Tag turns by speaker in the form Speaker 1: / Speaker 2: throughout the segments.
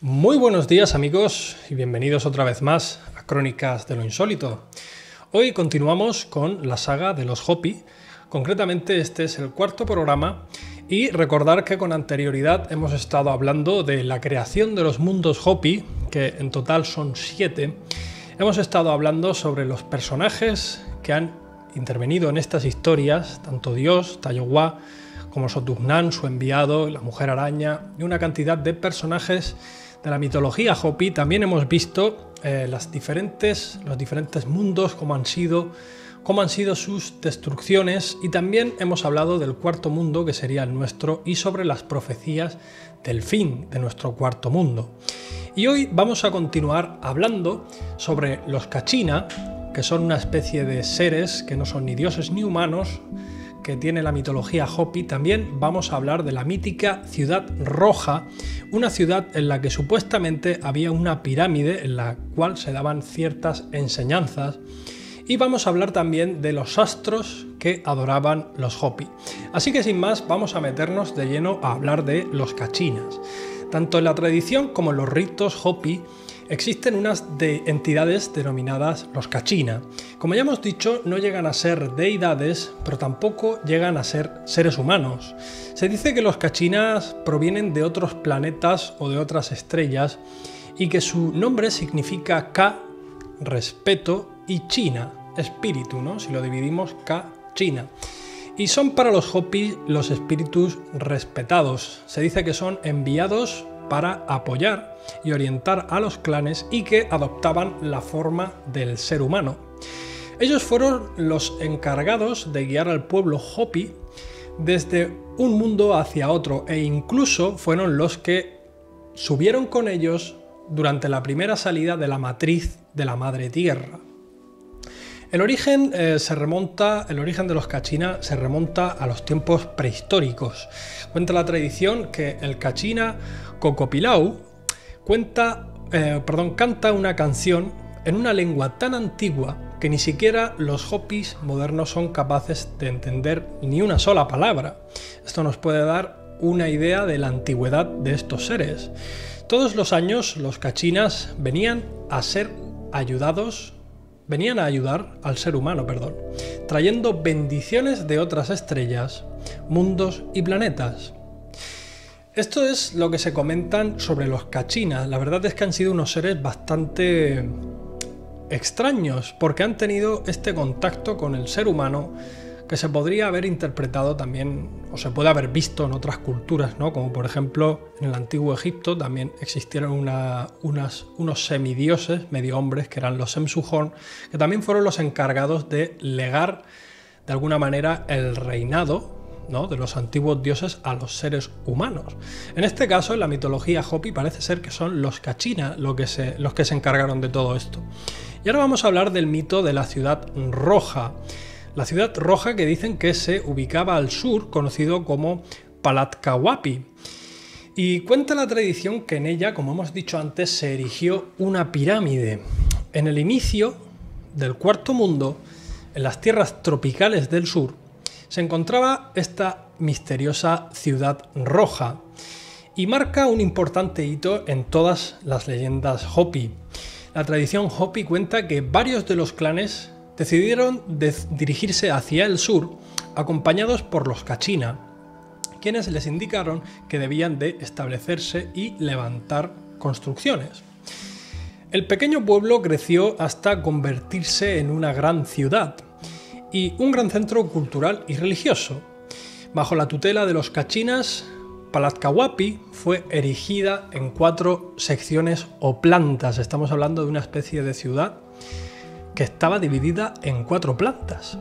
Speaker 1: Muy buenos días amigos y bienvenidos otra vez más a Crónicas de lo Insólito. Hoy continuamos con la saga de los Hopi, concretamente este es el cuarto programa y recordar que con anterioridad hemos estado hablando de la creación de los mundos Hopi, que en total son 7. Hemos estado hablando sobre los personajes que han intervenido en estas historias, tanto Dios, Tayogwá, como Sotuznan, su enviado, la mujer araña y una cantidad de personajes de la mitología Hopi. También hemos visto los diferentes mundos, cómo han sido sus destrucciones, y también hemos hablado del cuarto mundo, que sería el nuestro, y sobre las profecías del fin de nuestro cuarto mundo. Y hoy vamos a continuar hablando sobre los Kachina, que son una especie de seres que no son ni dioses ni humanos, que tiene la mitología Hopi. También vamos a hablar de la mítica Ciudad Roja, una ciudad en la que supuestamente había una pirámide en la cual se daban ciertas enseñanzas, y vamos a hablar también de los astros que adoraban los Hopi. Así que sin más, vamos a meternos de lleno a hablar de los Kachinas. Tanto en la tradición como en los ritos Hopi existen unas entidades denominadas los Kachina. Como ya hemos dicho, no llegan a ser deidades, pero tampoco llegan a ser seres humanos. Se dice que los Kachinas provienen de otros planetas o de otras estrellas y que su nombre significa Ka, respeto, y China, espíritu, ¿no? Si lo dividimos, Ka, China. Y son para los Hopi los espíritus respetados. Se dice que son enviados para apoyar y orientar a los clanes y que adoptaban la forma del ser humano. Ellos fueron los encargados de guiar al pueblo Hopi desde un mundo hacia otro, e incluso fueron los que subieron con ellos durante la primera salida de la matriz de la Madre Tierra. El origen de los Kachina se remonta a los tiempos prehistóricos. Cuenta la tradición que el Kachina Cocopilau canta una canción en una lengua tan antigua que ni siquiera los Hopis modernos son capaces de entender ni una sola palabra. Esto nos puede dar una idea de la antigüedad de estos seres. Todos los años los Kachinas venían a ayudar al ser humano, trayendo bendiciones de otras estrellas, mundos y planetas. Esto es lo que se comentan sobre los Kachina. La verdad es que han sido unos seres bastante extraños, porque han tenido este contacto con el ser humano que se podría haber interpretado también, o se puede haber visto en otras culturas, ¿no? Como por ejemplo en el antiguo Egipto también existieron unos semidioses, medio hombres, que eran los Semsuhorn, que también fueron los encargados de legar de alguna manera el reinado, ¿no?, de los antiguos dioses a los seres humanos. En este caso, en la mitología Hopi, parece ser que son los Kachina los que se encargaron de todo esto. Y ahora vamos a hablar del mito de la Ciudad Roja. La Ciudad Roja, que dicen que se ubicaba al sur, conocido como Palatkawapi. Y cuenta la tradición que en ella, como hemos dicho antes, se erigió una pirámide. En el inicio del cuarto mundo, en las tierras tropicales del sur, se encontraba esta misteriosa Ciudad Roja y marca un importante hito en todas las leyendas Hopi. La tradición Hopi cuenta que varios de los clanes decidieron dirigirse hacia el sur, acompañados por los Kachina, quienes les indicaron que debían de establecerse y levantar construcciones. El pequeño pueblo creció hasta convertirse en una gran ciudad y un gran centro cultural y religioso. Bajo la tutela de los Kachinas, Palatkawapi fue erigida en 4 secciones o plantas. Estamos hablando de una especie de ciudad que estaba dividida en 4 plantas.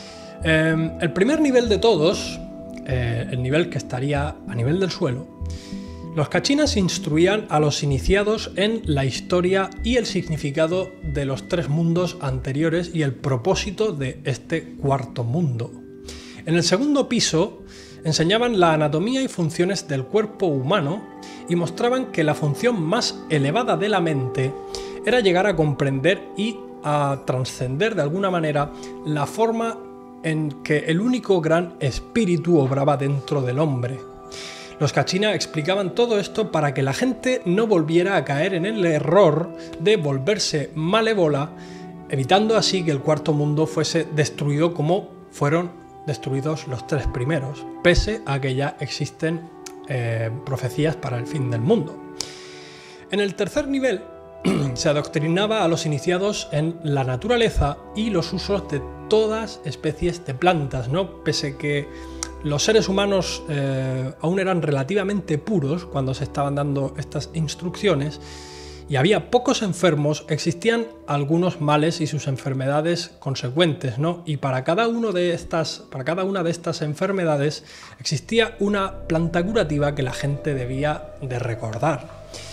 Speaker 1: El primer nivel de todos, el nivel que estaría a nivel del suelo, los Kachinas instruían a los iniciados en la historia y el significado de los 3 mundos anteriores y el propósito de este cuarto mundo. En el segundo piso enseñaban la anatomía y funciones del cuerpo humano y mostraban que la función más elevada de la mente era llegar a comprender y a trascender de alguna manera la forma en que el único gran espíritu obraba dentro del hombre. Los Kachina explicaban todo esto para que la gente no volviera a caer en el error de volverse malévola, evitando así que el cuarto mundo fuese destruido como fueron destruidos los tres primeros, pese a que ya existen profecías para el fin del mundo. En el tercer nivel se adoctrinaba a los iniciados en la naturaleza y los usos de todas especies de plantas, ¿no? Pese que los seres humanos aún eran relativamente puros cuando se estaban dando estas instrucciones y había pocos enfermos, existían algunos males y sus enfermedades consecuentes, ¿no? Y para cada una de estas enfermedades existía una planta curativa que la gente debía de recordar.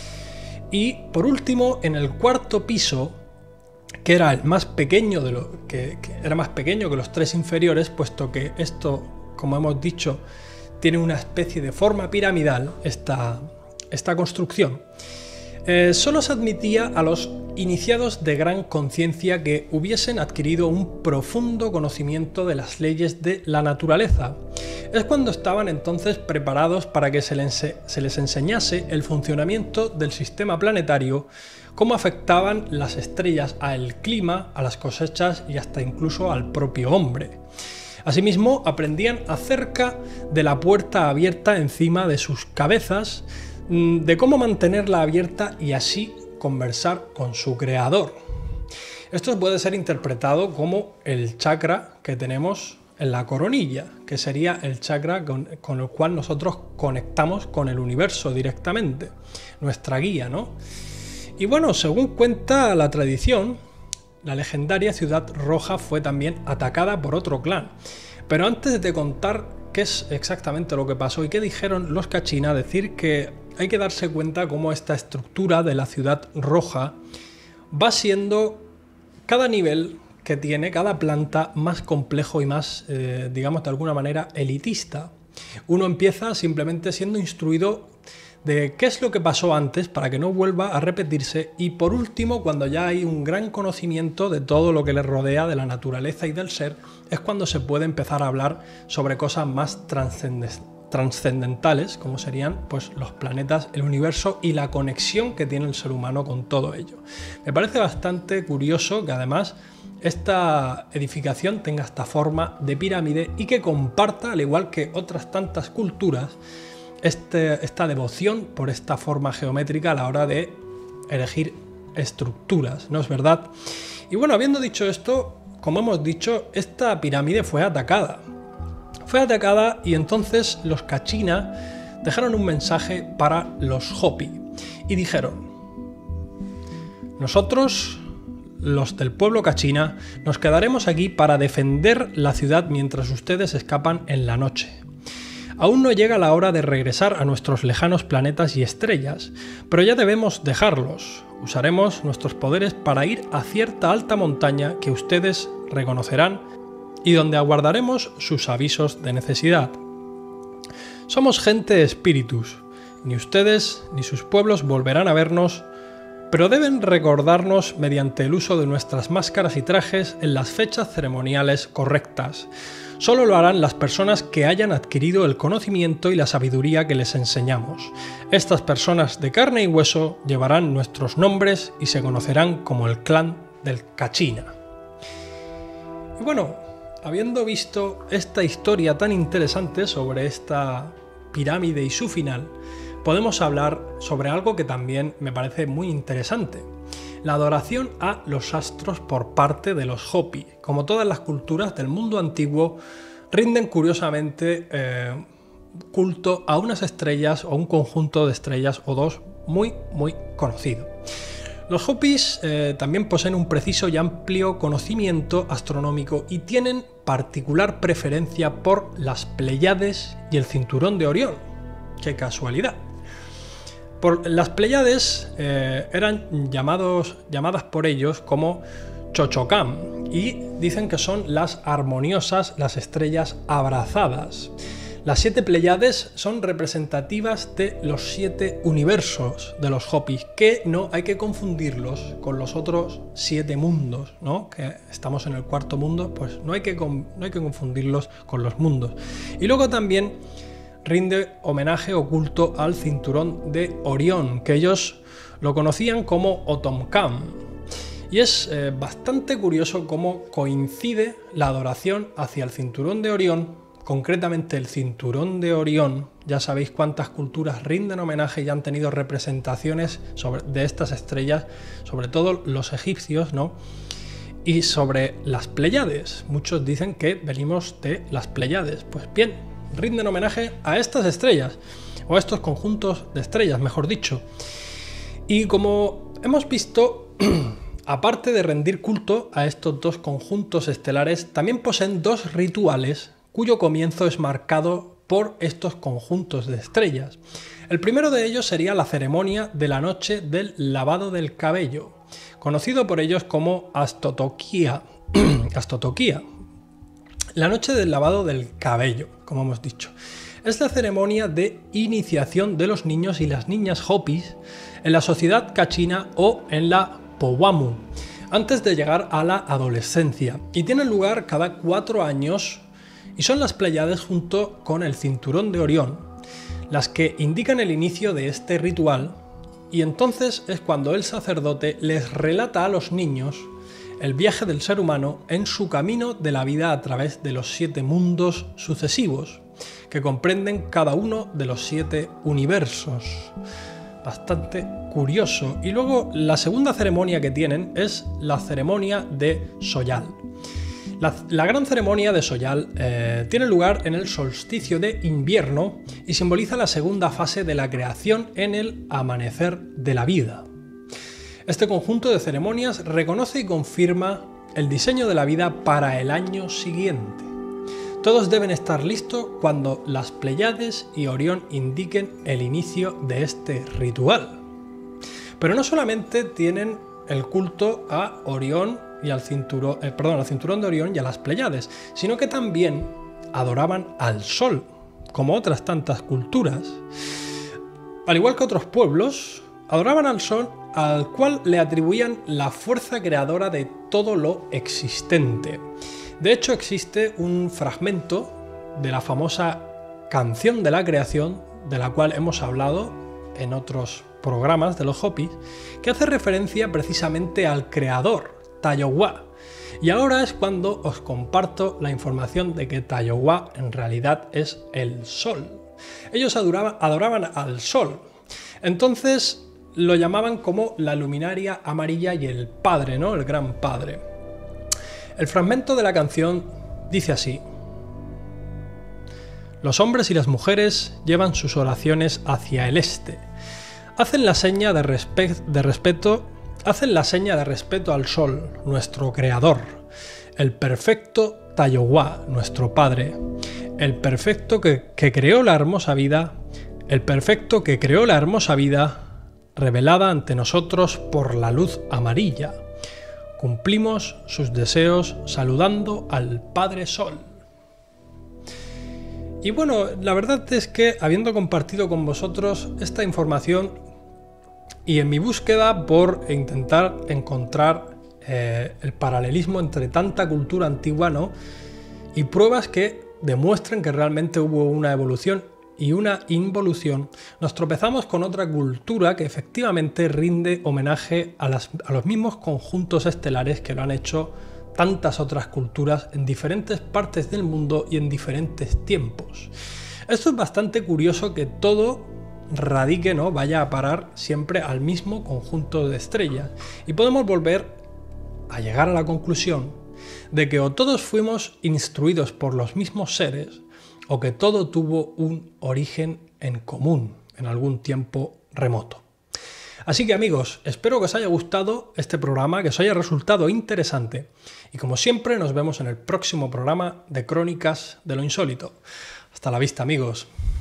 Speaker 1: Y por último, en el cuarto piso, que era el más pequeño que era más pequeño que los tres inferiores, puesto que esto, como hemos dicho, tiene una especie de forma piramidal, esta construcción. Solo se admitía a los iniciados de gran conciencia que hubiesen adquirido un profundo conocimiento de las leyes de la naturaleza. Es cuando estaban entonces preparados para que se les enseñase el funcionamiento del sistema planetario, cómo afectaban las estrellas al clima, a las cosechas y hasta incluso al propio hombre. Asimismo, aprendían acerca de la puerta abierta encima de sus cabezas, de cómo mantenerla abierta y así conversar con su creador. Esto puede ser interpretado como el chakra que tenemos en la coronilla, que sería el chakra con el cual nosotros conectamos con el universo directamente, nuestra guía, ¿no? Y bueno, según cuenta la tradición, la legendaria Ciudad Roja fue también atacada por otro clan. Pero antes de contar qué es exactamente lo que pasó y qué dijeron los Kachina, decir que hay que darse cuenta cómo esta estructura de la Ciudad Roja va siendo cada nivel que tiene, cada planta, más complejo y más, digamos de alguna manera, elitista. Uno empieza simplemente siendo instruido de qué es lo que pasó antes para que no vuelva a repetirse y por último, cuando ya hay un gran conocimiento de todo lo que le rodea, de la naturaleza y del ser, es cuando se puede empezar a hablar sobre cosas más trascendentales, como serían pues, los planetas, el universo y la conexión que tiene el ser humano con todo ello. Me parece bastante curioso que además esta edificación tenga esta forma de pirámide y que comparta, al igual que otras tantas culturas, esta devoción por esta forma geométrica a la hora de elegir estructuras, ¿no es verdad? Y bueno, habiendo dicho esto, como hemos dicho, esta pirámide fue atacada. Fue atacada y entonces los Kachina dejaron un mensaje para los Hopi y dijeron: nosotros, los del pueblo Kachina, nos quedaremos aquí para defender la ciudad mientras ustedes escapan en la noche. Aún no llega la hora de regresar a nuestros lejanos planetas y estrellas, pero ya debemos dejarlos. Usaremos nuestros poderes para ir a cierta alta montaña que ustedes reconocerán y donde aguardaremos sus avisos de necesidad. Somos gente de espíritus, ni ustedes ni sus pueblos volverán a vernos, pero deben recordarnos mediante el uso de nuestras máscaras y trajes en las fechas ceremoniales correctas. Solo lo harán las personas que hayan adquirido el conocimiento y la sabiduría que les enseñamos. Estas personas de carne y hueso llevarán nuestros nombres y se conocerán como el clan del Kachina. Y bueno, habiendo visto esta historia tan interesante sobre esta pirámide y su final, podemos hablar sobre algo que también me parece muy interesante: la adoración a los astros por parte de los Hopi. Como todas las culturas del mundo antiguo, rinden curiosamente culto a unas estrellas o un conjunto de estrellas o dos muy conocido. Los Hopis también poseen un preciso y amplio conocimiento astronómico y tienen particular preferencia por las Pléyades y el cinturón de Orión. ¡Qué casualidad! Las Pléyades eran llamadas por ellos como Chochocam y dicen que son las armoniosas, las estrellas abrazadas. Las 7 Pléyades son representativas de los 7 universos de los Hopis, que no hay que confundirlos con los otros 7 mundos, ¿no? Que estamos en el cuarto mundo, pues no hay que confundirlos con los mundos. Y luego también rinde homenaje o culto al cinturón de Orión, que ellos lo conocían como Otomcam. Y es bastante curioso cómo coincide la adoración hacia el cinturón de Orión, concretamente el cinturón de Orión. Ya sabéis cuántas culturas rinden homenaje y han tenido representaciones de estas estrellas, sobre todo los egipcios, ¿no? Y sobre las Pléyades. Muchos dicen que venimos de las Pléyades. Pues bien, rinden homenaje a estas estrellas, o a estos conjuntos de estrellas, mejor dicho. Y como hemos visto, aparte de rendir culto a estos dos conjuntos estelares, también poseen dos rituales cuyo comienzo es marcado por estos conjuntos de estrellas. El primero de ellos sería la ceremonia de la noche del lavado del cabello, conocido por ellos como Astotoquía. La noche del lavado del cabello, como hemos dicho, es la ceremonia de iniciación de los niños y las niñas Hopis en la sociedad kachina o en la Powamu, antes de llegar a la adolescencia, y tiene lugar cada 4 años y son las Pléyades junto con el cinturón de Orión las que indican el inicio de este ritual, y entonces es cuando el sacerdote les relata a los niños el viaje del ser humano en su camino de la vida a través de los 7 mundos sucesivos, que comprenden cada uno de los 7 universos. Bastante curioso. Y luego la segunda ceremonia que tienen es la ceremonia de Soyal. La gran ceremonia de Soyal tiene lugar en el solsticio de invierno y simboliza la segunda fase de la creación en el amanecer de la vida. Este conjunto de ceremonias reconoce y confirma el diseño de la vida para el año siguiente. Todos deben estar listos cuando las Pléyades y Orión indiquen el inicio de este ritual. Pero no solamente tienen el culto a Orión y al cinturón de Orión y a las Pléyades, sino que también adoraban al Sol, como otras tantas culturas. Al igual que otros pueblos, adoraban al Sol, al cual le atribuían la fuerza creadora de todo lo existente. De hecho, existe un fragmento de la famosa canción de la creación, de la cual hemos hablado en otros programas de los Hopis, que hace referencia precisamente al creador, Tayogwá. Y ahora es cuando os comparto la información de que Tayogwá en realidad es el Sol. Ellos adoraban al Sol. Entonces lo llamaban como la luminaria amarilla y el Padre, ¿no? El Gran Padre. El fragmento de la canción dice así: los hombres y las mujeres llevan sus oraciones hacia el este. Hacen la seña de respeto al Sol, nuestro creador, el perfecto Tayogwá, nuestro Padre, el perfecto que creó la hermosa vida, revelada ante nosotros por la luz amarilla. Cumplimos sus deseos saludando al Padre Sol. Y bueno, la verdad es que habiendo compartido con vosotros esta información y en mi búsqueda por intentar encontrar el paralelismo entre tanta cultura antigua, ¿no?, y pruebas que demuestren que realmente hubo una evolución y una involución, nos tropezamos con otra cultura que efectivamente rinde homenaje a los mismos conjuntos estelares que lo han hecho tantas otras culturas en diferentes partes del mundo y en diferentes tiempos. Esto es bastante curioso, que todo radique, ¿no?, vaya a parar siempre al mismo conjunto de estrellas, y podemos volver a llegar a la conclusión de que o todos fuimos instruidos por los mismos seres, o que todo tuvo un origen en común en algún tiempo remoto. Así que amigos, espero que os haya gustado este programa, que os haya resultado interesante, y como siempre nos vemos en el próximo programa de Crónicas de lo Insólito. Hasta la vista, amigos.